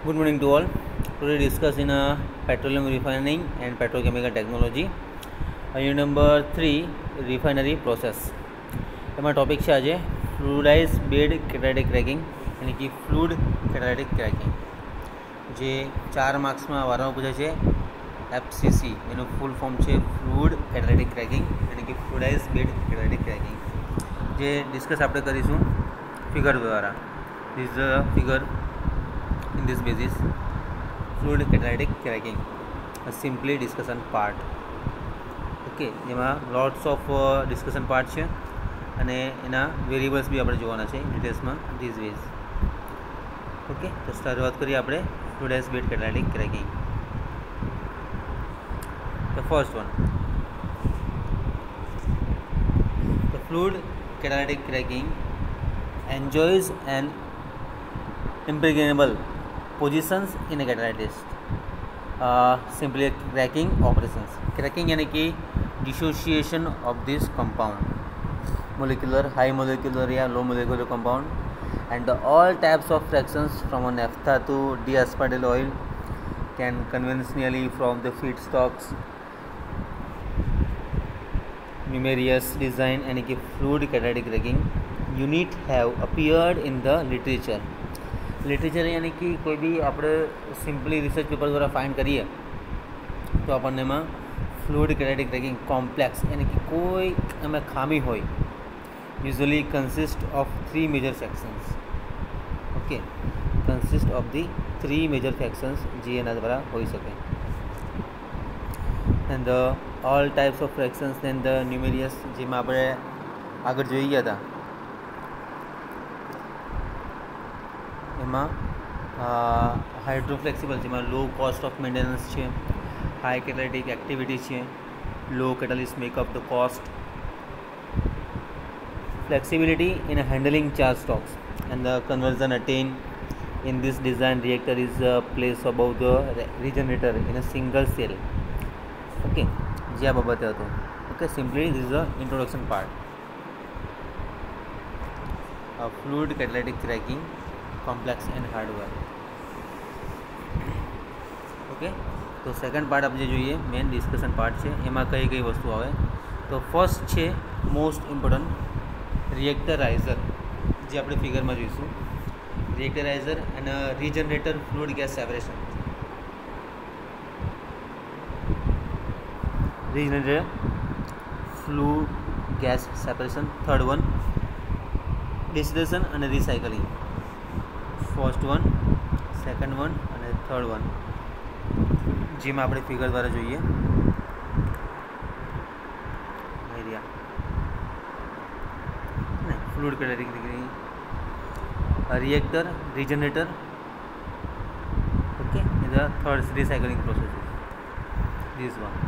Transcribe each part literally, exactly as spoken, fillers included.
Good morning to all. Today discuss in a petroleum refining and petrochemical technology. Unit number three, refinery process. એમાં topic છે આજે ફ્લુઇડાઇઝ bed catalytic cracking એટલે કે fluid catalytic cracking, જે ચાર માર્ક્સમાં વારંવાર પૂછાય છે. એફસીસી એનું ફૂલ ફોર્મ છે ફ્લુઇડ કેટાલિટિક ક્રેકિંગ એટલે કે ફ્લુઇડાઇઝ બેડ કેટાલિટિક ક્રેકિંગ, જે ડિસ્કસ આપણે કરીશું ફિગર દ્વારા. This is the figure in this basis fluid catalytic cracking, a simply discussion part. Okay, જેમાં lots of uh, discussion part છે અને એના વેરિયેબલ્સ બી આપણે જોવાના છે ડિટેલ્સમાં these ways. ઓકે, તો શરૂઆત કરીએ આપણે fluidized bed catalytic cracking. The first one, the fluid catalytic cracking enjoys an impregnable positions in a catalyst, uh, simply cracking operations. Cracking यानी कि dissociation of this compound, molecular, high molecular या low molecular compound, and the all types of fractions from a naphtha to de-aspartyl oil can conventionally from the feedstocks numerous design यानी कि fluid catalytic cracking unit have appeared in the literature. Literature यानी कि कोई भी આપણે simply research paper દ્વારા find કરીએ તો આપણને એમાં ફ્લુઇડ કેટાલિટિક ક્રેકિંગ કોમ્પ્લેક્સ यानी कि કોઈ એમાં ખામી હોય usually consist of three major sections. Okay, consist of the three major sections જે એના દ્વારા હોઈ શકે. And the all types of fractions and the numerous જેમાં આપણે આગળ જોઈ ગયા હતા એમાં હાઇડ્રોફ્લેક્સિબલ જેમાં લો કોસ્ટ ઓફ મેન્ટેનન્સ છે, હાઈ કેટાલિટિક એક્ટિવિટી છે, low catalyst makeup the cost, flexibility in handling charge stocks, and the conversion attained in this design reactor is uh, placed above the regenerator in a single cell. Okay, જે આ બાબતે હતું. Okay, simply this is the introduction part of fluid catalytic cracking, complex and hardware. Okay, તો second part આપણે જોઈએ main discussion part છે. એમાં કઈ કઈ વસ્તુ આવે તો ફર્સ્ટ છે મોસ્ટ ઇમ્પોર્ટન્ટ રિએક્ટરાઇઝર, જે આપણે ફિગરમાં જોઈશું. રિએક્ટરાઇઝર અને regenerator fluid gas separation. Regenerator fluid gas separation. Third one distillation અને recycling. First one, second one અને થર્ડ વન, જેમાં આપણે ફિગર દ્વારા જોઈએ. Area fluid catalytic reactor, regenerator. Okay, the third recycling process this one.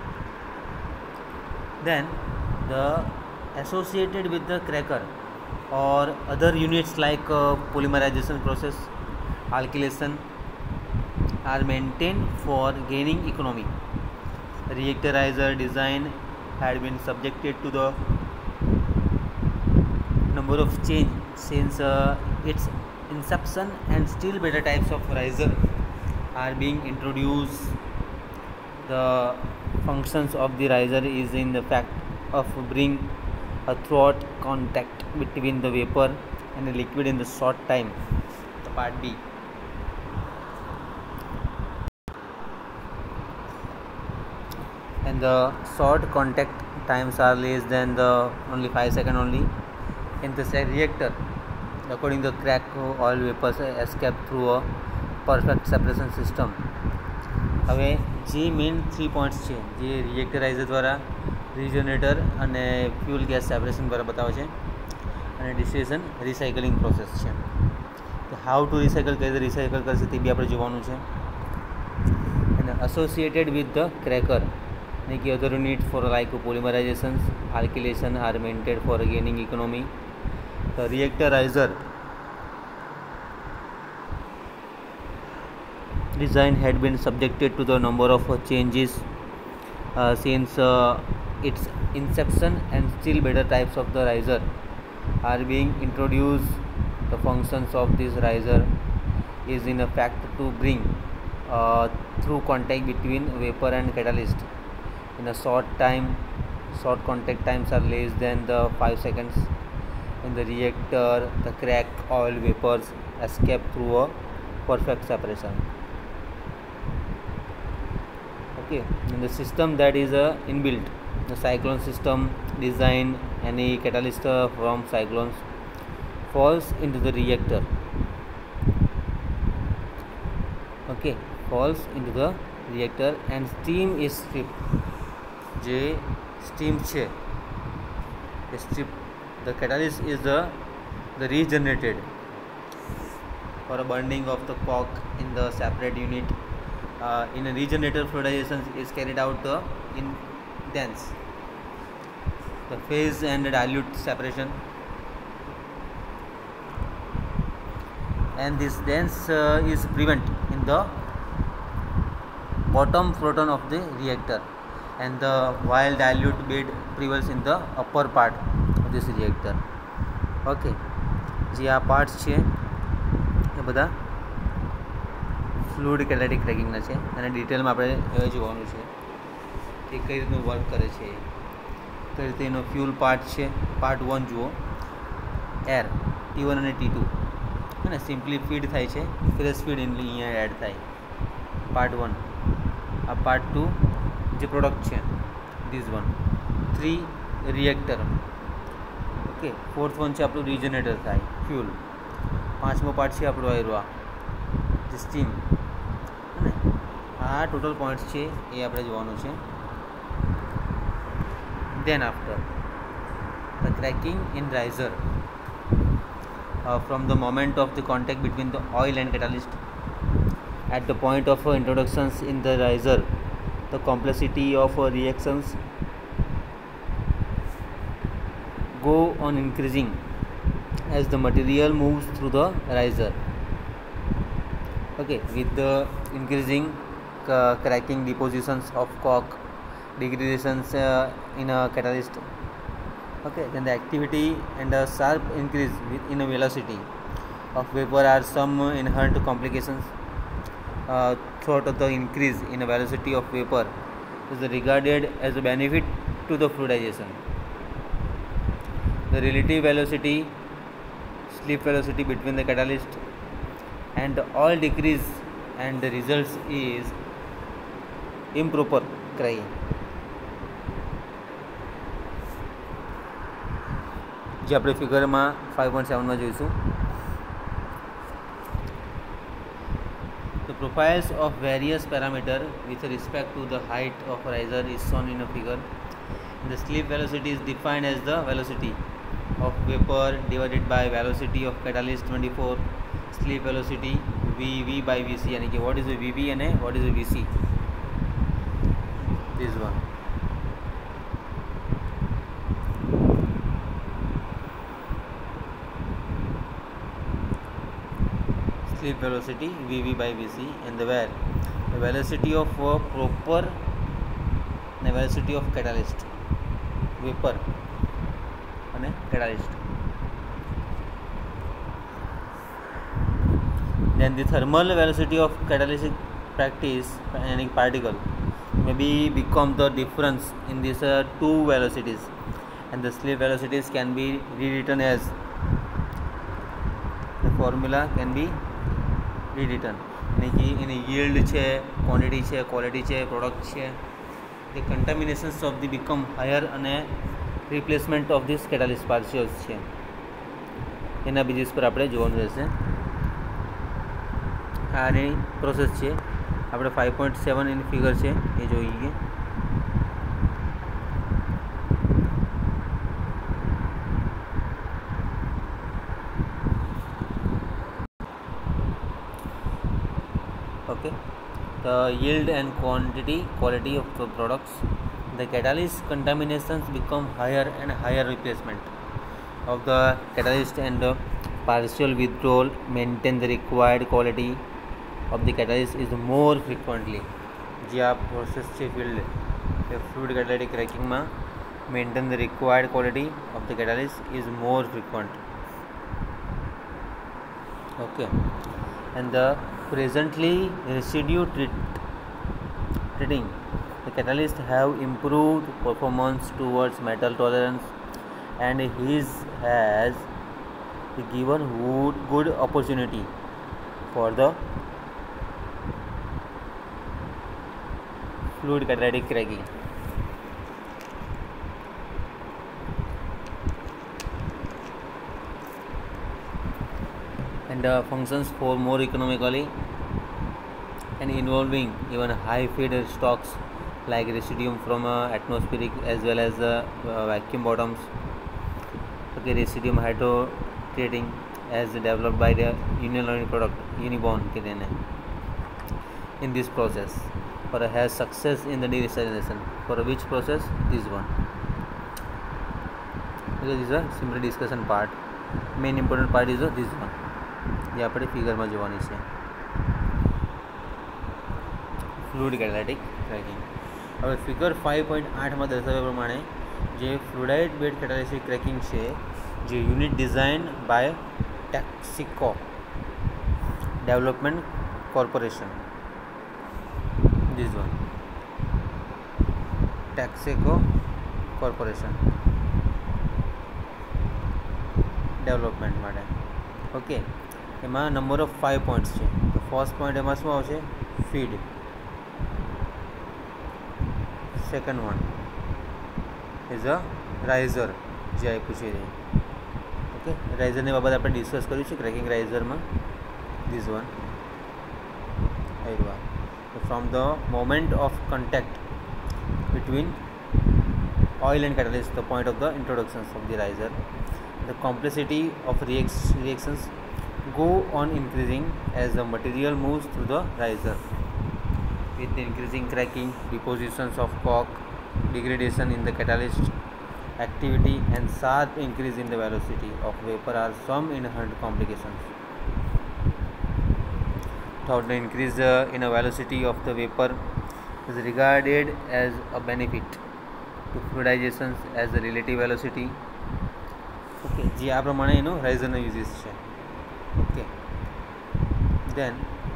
Then the associated with the cracker or other units like uh, polymerization process, alkylation are maintained for gaining economy. Reactorizer design had been subjected to the number of change since uh, its inception, and still better types of riser are being introduced. The functions of the riser is in the fact of bring a throughout contact between the vapor and the liquid in the short time. The part B. And the short contact times are less than the only five second only. In the reactor, according to the crack, oil vapors escape through a perfect separation system. હવે જે main three points છે જે રિએક્ટરાઇઝર દ્વારા, રીજનરેટર અને fuel gas separation દ્વારા બતાવે છે, અને ડિસ્ટિલેશન રિસાયકલિંગ પ્રોસેસ છે. તો હાઉ ટુ રિસાયકલ, કઈ રીતે રિસાયકલ કરશે તે બી આપણે જોવાનું છે. અને એસોસિએટેડ વિથ ધ ક્રેકર એટલે કે other unit for like polymerization, alkylation are meant for gaining economy. The reactor riser design had been subjected to the number of uh, changes uh, since uh, its inception, and still better types of the riser are being introduced. The functions of this riser is in effect to bring uh, through contact between vapor and catalyst in a short time. Short contact times are less than the five seconds. In the reactor, the cracked oil vapors escape through a perfect separation. Okay, in the system that is a inbuilt, the cyclone system design, any catalyst uh, from cyclones falls into the reactor. Okay, falls into the reactor and steam is stripped. J steam che strip. The catalyst is the the regenerated for a burning of the coke in the separate unit. Uh, in a regenerator, fluidization is carried out uh, in dense the phase and dilute separation, and this dense uh, is prevent in the bottom photon of the reactor, and the while dilute bed prevails in the upper part of this reactor. Okay, જે આ parts છે એ બધા fluid catalytic ક્રેકિંગના છે અને ડિટેલમાં આપણે એ જોવાનું છે કે કઈ રીતનું વર્ક કરે છે, કઈ રીતે એનો ફ્યુલ પાર્ટ છે. પાર્ટ વન જુઓ, એર ટી વન અને ટી ટુ है ना, सिम्पली फीड थाय छे, फ्रेश फीड अहींया एड थाय. Part one. आ पार्ट टू जे प्रोडक्ट है this one. Three reactor. Okay, fourth one है आपणुं रिजनरेटर थाय फ्यूल. पांचमो पार्ट है आपणो आयरो जे स्टीम. आ टोटल पॉइंट्स है ये आपणे जोवानुं छे. Then after the cracking in riser. Uh, from the moment of the contact between the oil and catalyst, at the point of uh, introductions in the riser, the complexity of uh, reactions go on increasing as the material moves through the riser. Okay, with the increasing uh, cracking, depositions of coke, degradations uh, in a catalyst. Okay, then the activity and a sharp increase in a velocity of vapor are some inherent complications. Uh, throughout the increase in a velocity of vapor is regarded as a benefit to the fluidization. The relative velocity, slip velocity between the catalyst and all decrease, and the results is improper cracking. જે આપણે ફિગરમાં five point સેવનમાં જોઈશું. The profiles of various parameter with respect to the height of riser is shown in a figure. The slip velocity is defined as the velocity of vapor divided by velocity of catalyst twenty-four. Slip velocity V V by V C, यानी कि what is the V V and what is the V C? This one. Slip velocity V V by V C, and the where the velocity of uh, proper the velocity of catalyst vapor and catalyst. Then the thermal velocity of catalytic practice any particle may be become the difference in these uh, two velocities, and the slip velocities can be rewritten as the formula can be return, એટલે કે એની yield છે, quantity છે, quality છે, product છે, the contaminations of the become higher અને replacement of this catalyst partials છે, એના બેઝિસ પર આપણે જોવાનું રહેશે. આની પ્રોસેસ છે આપણે ફાઇવ પોઈન્ટ સેવન એની ફિગર છે એ જોઈએ. Okay, the yield and quantity quality of the products, the catalyst contaminations become higher and higher. Replacement of the catalyst and the partial withdrawal maintain the required quality of the catalyst is more frequently. જે આ process છે field એ fluid catalytic ક્રેકિંગમાં maintain the required quality of the catalyst is more frequent. Okay, and the presently residue treat, treating the catalyst have improved performance towards metal tolerance, and his has given good, good opportunity for the fluid catalytic cracking. And uh, functions for more economically and involving even high feed stocks like residuum from uh, atmospheric as well as uh, uh, vacuum bottoms. Okay, residuum hydrotreating as developed by the Unilon product Unibond in this process for has success in the desalination. For which process? This one. Okay, this is a simple discussion part. Main important part is this one. ये આપણે ફિગરમાં જોવાની છે fluid catalytic cracking. હવે figure five point આઠમાં દર્શાવ્યા પ્રમાણે જે ફ્લુઇડાઇડ બેડ કેટાલિટિક ક્રેકિંગ છે જે unit design by Texaco development corporation, this one Texaco corporation development માટે. ઓકે, એમાં નંબર ઓફ ફાઇવ પોઈન્ટ્સ છે. તો ફર્સ્ટ પોઈન્ટ એમાં શું આવશે? Feed. Second one is a riser જે આપ્યું છે. ઓકે, રાઇઝરની બાબત આપણે ડિસ્કસ કર્યું છે ક્રેકિંગ રાઇઝરમાં. ધીસ વન આવ્યું. From the moment of contact between oil and catalyst, the point of the introduction of the riser, the complexity of reac- reactions go on increasing as the material moves through the riser, with increasing cracking, depositions of coke, degradation in the catalyst activity, and sharp increase in the velocity of vapor are some inherent complications. Third, the increase uh, in the velocity of the vapor is regarded as a benefit to fluidizations as the relative velocity. Okay, જે આ પ્રમાણે એનો રાઇઝરનો uses છે. Okay, then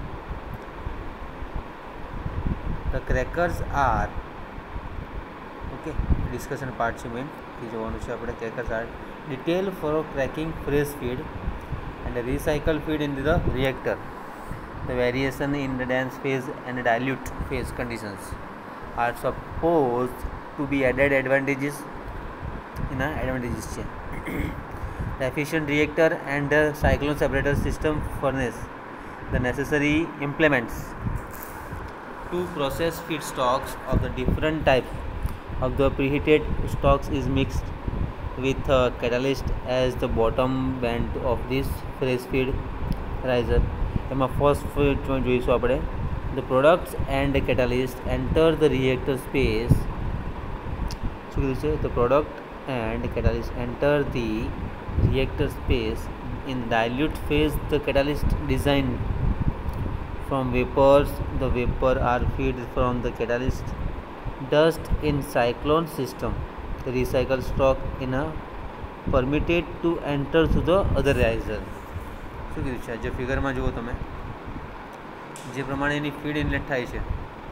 the crackers are. Okay, discussion part છે main એ જોવાનું છે આપણે. Crackers are detail for cracking fresh feed and recycle feed in the reactor. The variation in the dense phase and dilute phase conditions are supposed to be added advantages in a advantages chain. The efficient reactor and the cyclone separator system furnish the necessary implements to process feedstocks of the different types of the preheated stocks is mixed with a catalyst as the bottom band of this fresh feed riser. એમાં first જોઈશું આપણે. The products and catalyst enter the reactor space. શું કીધું છે? The product and catalyst enter the reactor space in dilute phase. The catalyst design from vapours. The vapour are feed from the catalyst dust in cyclone system. The recycle stock in a permitted to enter through the other riser. શું કીધું છે? જે ફિગરમાં જુઓ તમે, જે પ્રમાણે એની feed inlet થાય છે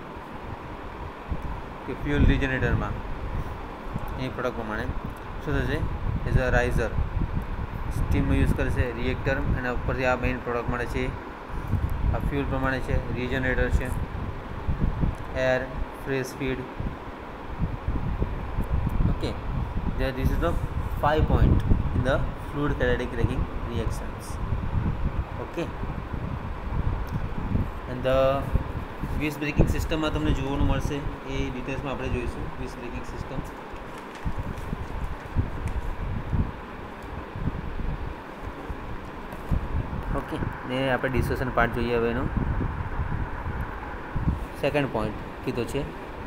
કે ફ્યુઅલ રિજનરેટરમાં એ પ્રોડક્ટ પ્રમાણે શું થશે? એઝ અ રાઇઝર સ્ટીમનો યુઝ કરશે રિએક્ટર, અને ઉપરથી આ મેઇન પ્રોડક્ટ મળે છે. આ ફ્યુઅલ પ્રમાણે છે, રિજનરેટર છે, air, fresh feed. Okay, this is the five point in the fluid catalytic cracking reactions. Okay, and the visbreaking સિસ્ટમમાં તમને જોવાનું મળશે. એ ડિટેલ્સમાં આપણે જોઈશું વિસ બ્રેકિંગ સિસ્ટમ. ઓકે, ને આપણે ડિસ્કશન પાર્ટ જોઈએ હવે એનો. સેકન્ડ પોઈન્ટ કીધો છે,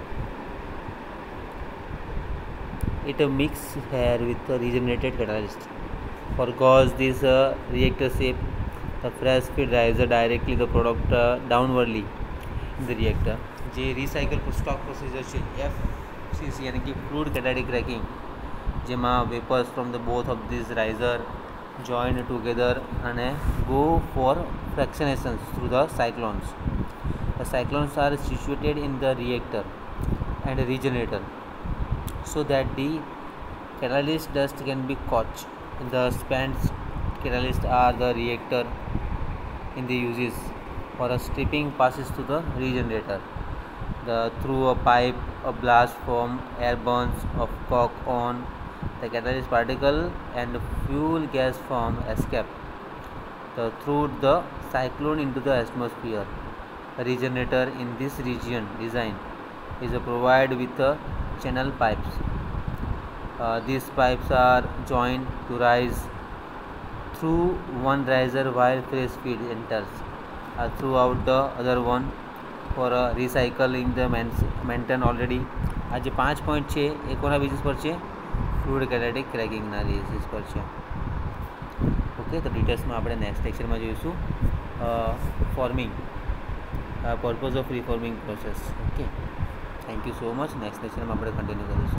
it uh, mix here with the regenerated catalyst. For cause this uh, reactor shape, the fresh feed riser directly the product uh, downwardly in the reactor. જે recycle stock procedure છે F C C, यानी कि fluid catalytic cracking, જેમાં vapours from the both of this riser join together and go for fractionations through the cyclones. The cyclones are situated in the reactor and regenerator so that the catalyst dust can be caught. The spent catalyst are the reactor in the uses for a stripping passes to the regenerator. The through a pipe, a blast from air burns of coke on the catalyst particle and fuel gas from escape the through the cyclone into the atmosphere. The regenerator in this region design is provided with a channel pipes. Uh, these pipes are joined to rise through one riser while fresh feed enters uh, throughout the other one for uh, recycling the maintain already. आज पाँच point छः एक कोना basis पर છે fluid catalytic ક્રેકિંગના basis પર છે. Okay, તો ડિટેલ્સમાં આપણે નેક્સ્ટ લેક્ચરમાં જોઈશું forming purpose of reforming process. Okay, thank you so much. Next લેક્ચરમાં આપણે કન્ટિન્યુ કરીશું.